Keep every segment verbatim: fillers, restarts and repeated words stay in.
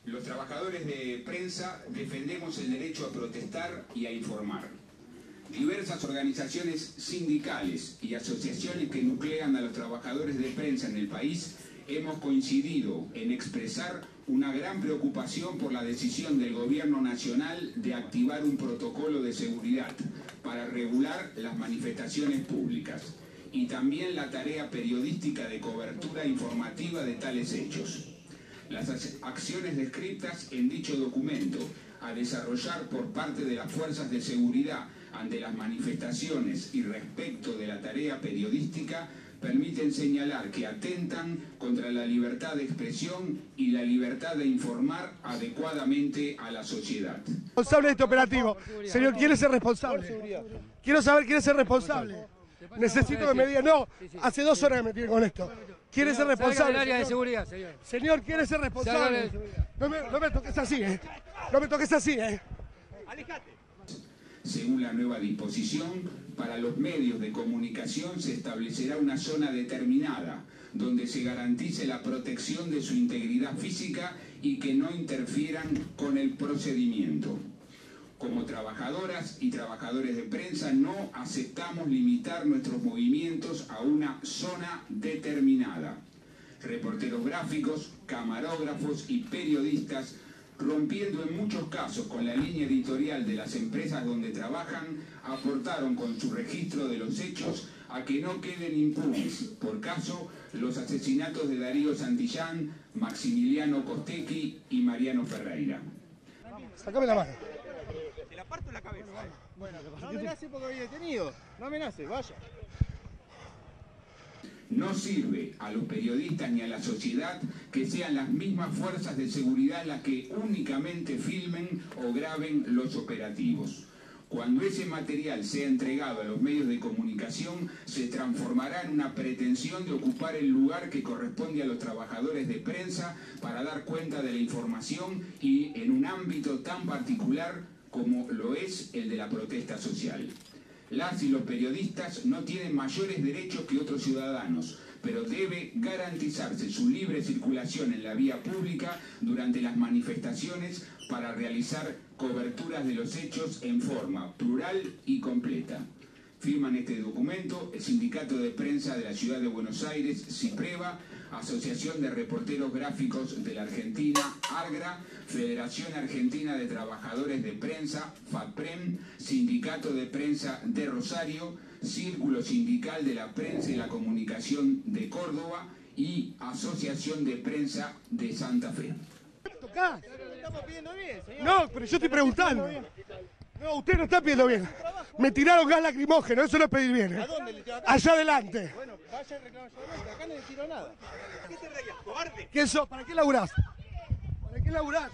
Los trabajadores de prensa defendemos el derecho a protestar y a informar. Diversas organizaciones sindicales y asociaciones que nuclean a los trabajadores de prensa en el país hemos coincidido en expresar una gran preocupación por la decisión del Gobierno Nacional de activar un protocolo de seguridad para regular las manifestaciones públicas y también la tarea periodística de cobertura informativa de tales hechos. Las acciones descritas en dicho documento a desarrollar por parte de las fuerzas de seguridad ante las manifestaciones y respecto de la tarea periodística permiten señalar que atentan contra la libertad de expresión y la libertad de informar adecuadamente a la sociedad. Responsable de este operativo. Señor, ¿quién es el responsable? Quiero saber quién es el responsable. Necesito que me diga, no, hace dos horas que me tiene con esto. ¿Quién es el responsable? Del área de seguridad, señor. Señor, ¿quién es el responsable? No me, no me toques así, ¿eh? No me toques así, ¿eh? Alejate. Según la nueva disposición, para los medios de comunicación se establecerá una zona determinada donde se garantice la protección de su integridad física y que no interfieran con el procedimiento. Como trabajadoras y trabajadores de prensa no aceptamos limitar nuestros movimientos a una zona determinada. Reporteros gráficos, camarógrafos y periodistas, rompiendo en muchos casos con la línea editorial de las empresas donde trabajan, aportaron con su registro de los hechos a que no queden impunes, por caso, los asesinatos de Darío Santillán, Maximiliano Costecchi y Mariano Ferreira. Sácame la mano. Te la parto en la cabeza. Bueno, no amenace porque había detenido. No amenace, vaya. No sirve a los periodistas ni a la sociedad que sean las mismas fuerzas de seguridad las que únicamente filmen o graben los operativos. Cuando ese material sea entregado a los medios de comunicación, se transformará en una pretensión de ocupar el lugar que corresponde a los trabajadores de prensa para dar cuenta de la información y en un ámbito tan particular como lo es el de la protesta social. Las y los periodistas no tienen mayores derechos que otros ciudadanos, pero debe garantizarse su libre circulación en la vía pública durante las manifestaciones para realizar coberturas de los hechos en forma plural y completa. Firman este documento el Sindicato de Prensa de la Ciudad de Buenos Aires, SIPREVA, Asociación de Reporteros Gráficos de la Argentina, ARGRA, Federación Argentina de Trabajadores de Prensa, FATPREM, Sindicato de Prensa de Rosario, Círculo Sindical de la Prensa y la Comunicación de Córdoba y Asociación de Prensa de Santa Fe. No, pero yo estoy preguntando. No, usted no está pidiendo bien. Me tiraron gas lacrimógeno, eso no es pedir bien. ¿eh? ¿A dónde le tiró acá? Allá adelante. Bueno, vaya a reclamar allá adelante. Acá no le tiró nada. ¿Qué te reías, cobarde? ¿Qué sos? ¿Para qué laburás? ¿Para qué laburás?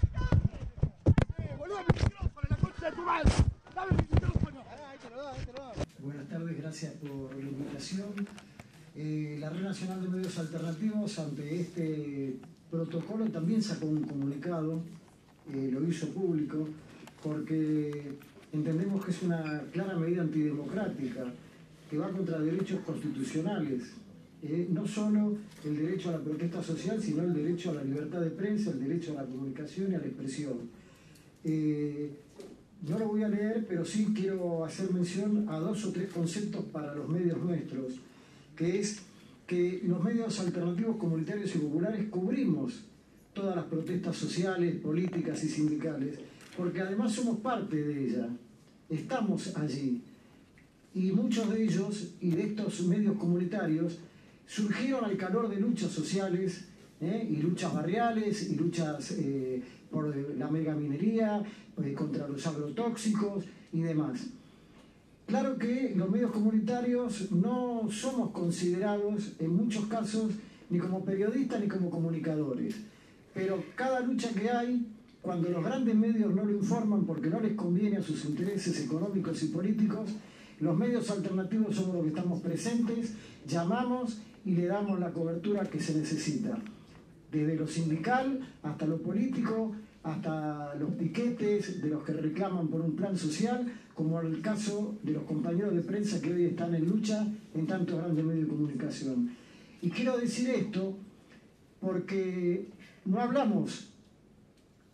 Eh, boludo, mi micrófono, la concha de tu madre. Dame mi micrófono. Ah, ahí te lo da, ahí te lo da. Buenas tardes, gracias por la invitación. Eh, la Red Nacional de Medios Alternativos, ante este protocolo, también sacó un comunicado, eh, lo hizo público, porque entendemos que es una clara medida antidemocrática que va contra derechos constitucionales, eh, no solo el derecho a la protesta social, sino el derecho a la libertad de prensa, el derecho a la comunicación y a la expresión. Eh, no lo voy a leer, pero sí quiero hacer mención a dos o tres conceptos para los medios nuestros, que es que los medios alternativos comunitarios y populares cubrimos todas las protestas sociales, políticas y sindicales, porque además somos parte de ella, estamos allí. Y muchos de ellos, y de estos medios comunitarios, surgieron al calor de luchas sociales, ¿eh? y luchas barriales, y luchas eh, por la megaminería, eh, contra los agrotóxicos y demás. Claro que los medios comunitarios no somos considerados, en muchos casos, ni como periodistas ni como comunicadores, pero cada lucha que hay, cuando los grandes medios no lo informan porque no les conviene a sus intereses económicos y políticos, los medios alternativos somos los que estamos presentes, llamamos y le damos la cobertura que se necesita. Desde lo sindical hasta lo político, hasta los piquetes de los que reclaman por un plan social, como el caso de los compañeros de prensa que hoy están en lucha en tantos grandes medios de comunicación. Y quiero decir esto porque no hablamos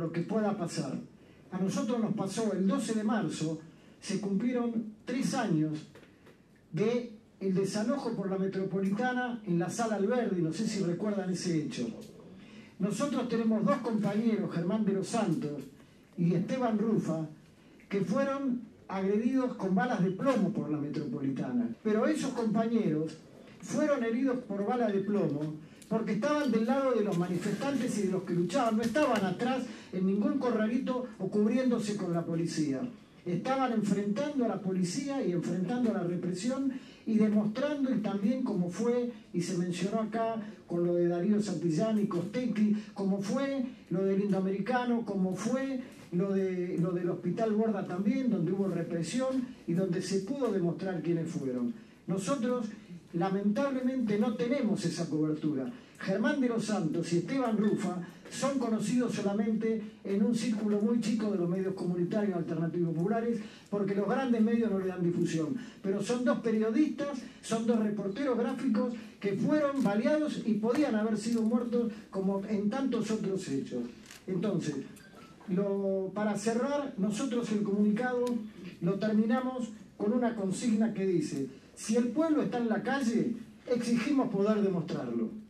lo que pueda pasar. A nosotros nos pasó el doce de marzo, se cumplieron tres años de el desalojo por la Metropolitana en la Sala Alberdi, no sé si recuerdan ese hecho. Nosotros tenemos dos compañeros, Germán de los Santos y Esteban Rufa, que fueron agredidos con balas de plomo por la Metropolitana. Pero esos compañeros fueron heridos por balas de plomo porque estaban del lado de los manifestantes y de los que luchaban, no estaban atrás en ningún corralito o cubriéndose con la policía. Estaban enfrentando a la policía y enfrentando a la represión y demostrando y también como fue, y se mencionó acá con lo de Darío Santillán y Costecchi, como fue lo del Indoamericano, como fue lo, de, lo del Hospital Borda también, donde hubo represión y donde se pudo demostrar quiénes fueron. Nosotros lamentablemente no tenemos esa cobertura. Germán de los Santos y Esteban Rufa son conocidos solamente en un círculo muy chico de los medios comunitarios alternativos populares, porque los grandes medios no le dan difusión. Pero son dos periodistas, son dos reporteros gráficos que fueron baleados y podían haber sido muertos como en tantos otros hechos. Entonces, lo, para cerrar, nosotros el comunicado lo terminamos con una consigna que dice: si el pueblo está en la calle, exigimos poder demostrarlo.